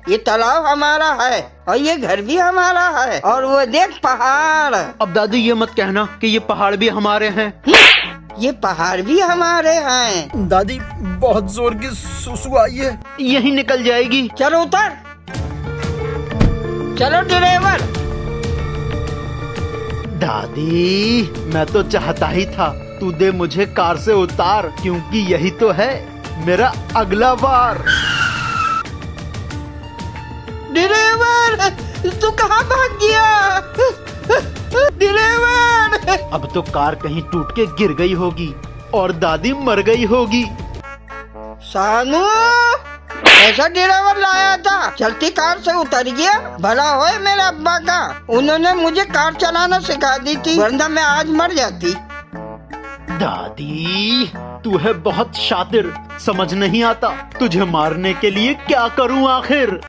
ये तालाब हमारा है और ये घर भी हमारा है, और वो देख पहाड़। अब दादी ये मत कहना कि ये पहाड़ भी हमारे हैं। ये पहाड़ भी हमारे हैं। दादी बहुत जोर की सुसु आई है। यही निकल जाएगी। चलो उतर, चलो ड्राइवर। दादी मैं तो चाहता ही था तू दे मुझे कार से उतार, क्योंकि यही तो है मेरा अगला बार। ड्राइवर तू कहाँ भाग गया? ड्राइवर अब तो कार कहीं टूट के गिर गई होगी और दादी मर गई होगी। सानू ऐसा ड्राइवर लाया था, चलती कार से उतर गया। भला होए मेरे अब्बा का, उन्होंने मुझे कार चलाना सिखा दी थी, वरना मैं आज मर जाती। दादी तू है बहुत शातिर, समझ नहीं आता तुझे मारने के लिए क्या करूं आखिर।